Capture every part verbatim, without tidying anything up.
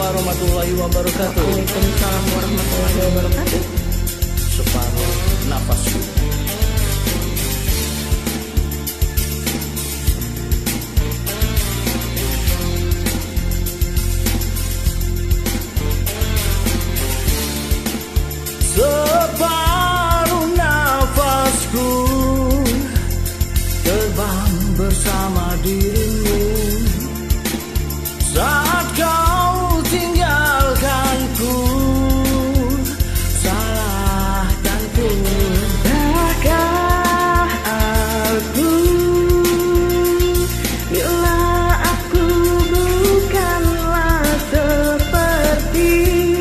warahmatullahi wabarakatuh. Waalaikumsalam warahmatullahi wabarakatuh. Separuh nafasku. Separuh nafasku terbang bersama dirimu saat kau tinggalkanku, salahkanku. Tahukah aku bila aku bukanlah seperti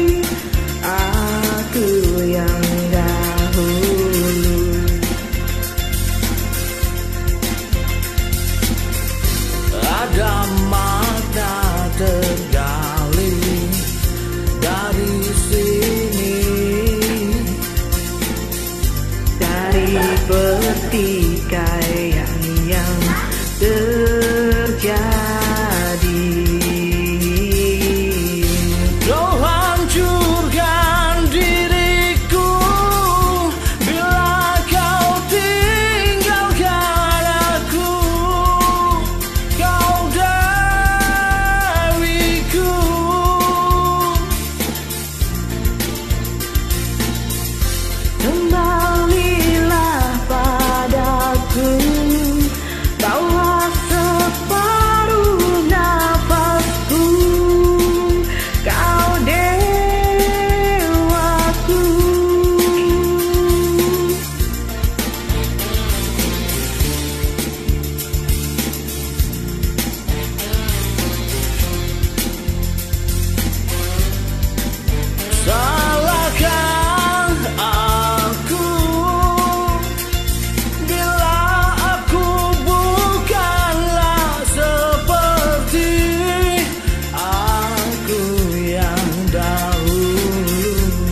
aku yang dahulu. Ada makna tergali dari sini, Dari pertikaian yang terjadi. kau hancurkan diriku bila kau tinggalkan aku, kau dewiku. Kembalilah padaku, bawa separuh nafasku, kau dewaku. Salahkan aku bila aku bukanlah seperti aku yang dahulu.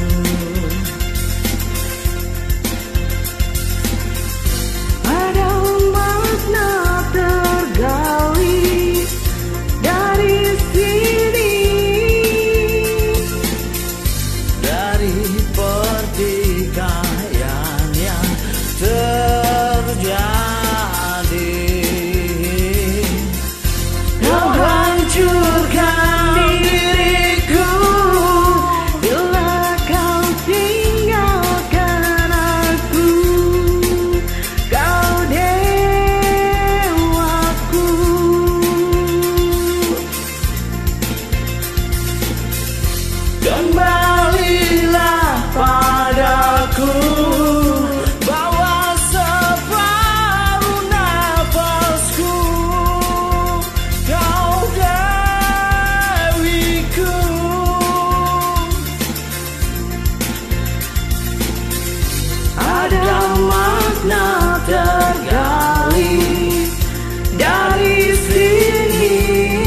Ada makna tergali dari sini, Dari pertikaian yang terjadi, kau hancurkan diriku bila kau tinggalkan aku, kau dewaku. Kembalilah padaku, bawa separuh nafasku, kau dewiku. Ada makna tergali dari sini,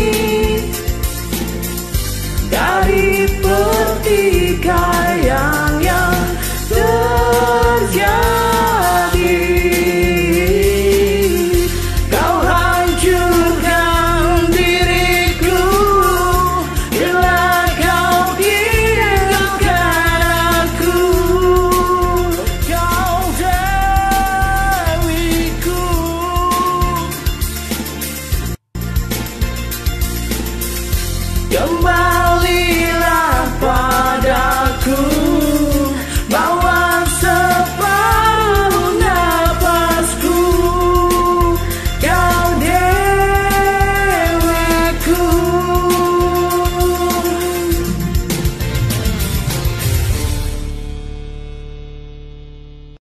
dari pertikaian yang terjadi. Kau hancurkan diriku bila kau tinggalkan aku, kau dewiku. Kembali